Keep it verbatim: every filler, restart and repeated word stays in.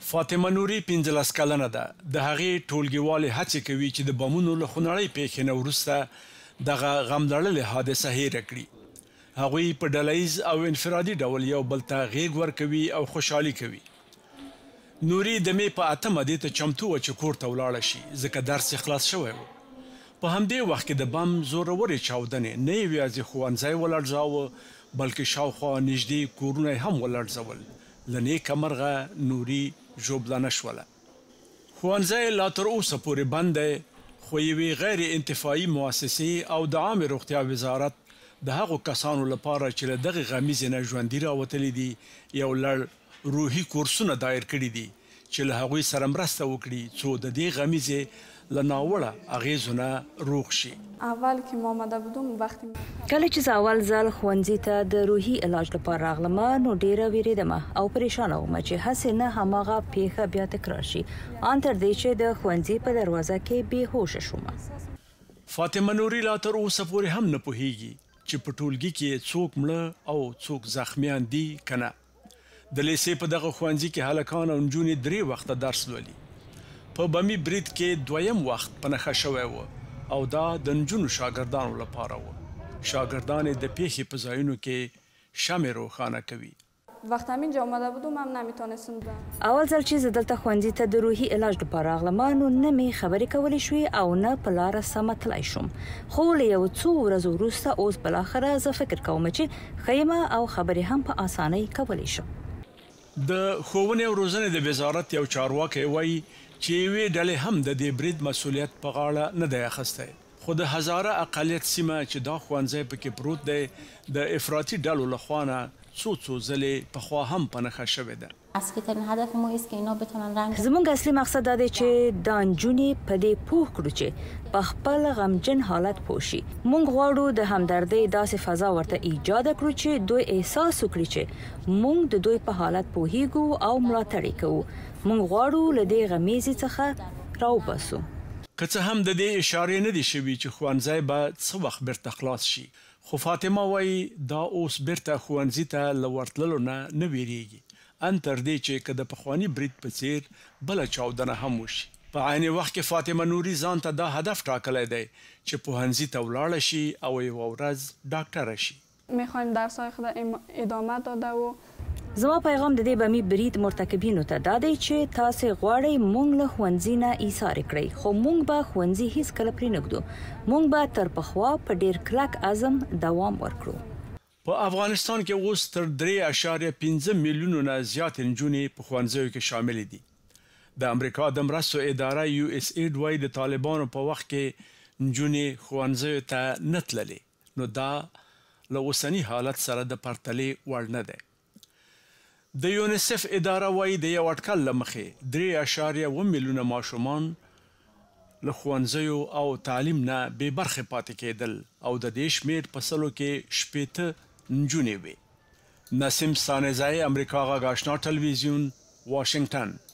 فاطمه نوري پنځلس کلنه ده. د هغې ټولګیوالې هڅې کوي چې د بمونو له خونړۍ پیښې نه وروسته دغه غملړلې حادثه هیره کړي. هغوی په ډلییز او انفرادي ډول یو بل ته غېږ ورکوي او خوشحالي کوي. نوري د مې په اتمه دې ته چمتو وه چې کور ته ولاړه شي ځکه درس یې خلاص شوی و. په همدې وخت کې د بم زورورې چاودنې نه یوازې ښوونځی ولړزاوه بلکې شاوخوا نږدې کورونه یې هم ولړزول. له نیکه مرغه نوري ژوبله شوله. ښوونځی لا تر اوسه پورې بند دی خو یوې غیر انتفاعي مؤسسې او د عامې روغتیا وزارت د هغو کسانو لپاره چې له دغې غمیزې نه ژوندي راوتلي دي یو لړ روحي کورسونه دایر کړي دي چې له هغوی سره مرسته وکړي څو د دې غمیزې له ناوړه اغېزو نه روغ شي. اول که ما آمده بودم وقتی کله چې زه اول ځل ښوونځي ته د روحي علاج لپاره راغلم نو ډېره وېرېدم او پریشانه وم چې هسې نه هماغه پیښه بیا تکرار شي ان تر دې چې د ښوونځي په دروازه کې بې هوشه شوم. فاطمه نوري لا تر اوسه پورې هم نه پوهیږي چې په ټولګي کې څوک مړه او څوک زخمیان دي که نه. د لیسې په دغه ښوونځي کې هلکان او نجونې درې وخته درس لولي. په بمي برید کې دویم وخت په نښه شوی و او دا د نجونو شاګردانو لپاره و. شاګردان د پیښې په ځایونو کې شمع روښانه کوي. وقتی همینجا آمده بودم هم نمیتونستم برم. اول ځل چې زه دلته ښوونځي ته د روحي علاج لپاره راغلم نو نه مې خبرې کولی شوې او نه په لاره سمه تللی شوم. خو له یو څو ورځو وروسته اوس بالاخره زه فکر کوم چې ښه یم او خبرې هم په اسانۍ کولی شم. د ښوونې او روزنې د وزارت یو چارواکی وایي چې یوې ډلې هم د دې برید مسؤلیت په غاړه نه دی اخیستی. خو د هزاره اقلیت سیمه چې دا ښوونځی پکې پروت دی د افراطي ډلو لخوا نه څو څو ځلې پخوا هم په نښه شوې ده. زموږ اصلي مقصد دا دی چې دا نجونې په دې پوه کړو چې په خپل غمجن حالت پوه شي. موږ غواړو د همدردۍ داسې فضا ورته ایجاد کړو چې دوی احساس وکړي چې موږ د دوی په حالت پوهیږو او ملاتړ یې کوو. موږ غواړو له دې غمیزې څخه راوباسو. که څه هم د دې اشارې نه دي شوي چې ښوونځی به څه وخت بیرته خلاص شي خو فاطمه وایي دا اوس بیرته ښوونځي ته له ورتللو نه نه ویریږي ان تر دې چې که د پخواني برید په څیر بله چاودنه هم وشي. په عین وخت کې فاطمه نوري ځان ته دا هدف ټاکلی دی چې پوهنځي ته ولاړه شي او یوه ورځ ډاکټره شي. میخوایم درسای خود ادامه داده و زما پیغام د دې بمي برید مرتکبینو ته دا دی چې تاسې غواړئ موږ له ښوونځي نه ایسارې کړئ خو موږ به ښوونځي هیڅکله پرېنږدو. موږ به تر پخوا په ډېر کلک عزم دوام ورکړو. په افغانستان کې اوس تر درې اعشاریه پنځه میلیونو نه زیاتې نجونې په ښوونځیو کې شاملې دي. د امریکا د مرستو اداره یو اس ایډ وایي د طالبانو په وخت کې نجونې ښوونځیو ته نه تللې نو دا له اوسني حالت سره د پرتلې وړ نه دی. د یونیسف اداره وایي د یو اټکل له مخې درې اعشاریه اوه میلیونه ماشومان له ښوونځیو او تعلیم نه بې برخې پاتې کېدل او د دې شمېر په سلو کې شپېته نجونې وې. نسیم ثانیزی، امریکا غږ آشنا ټلویزیون، واشنګټن.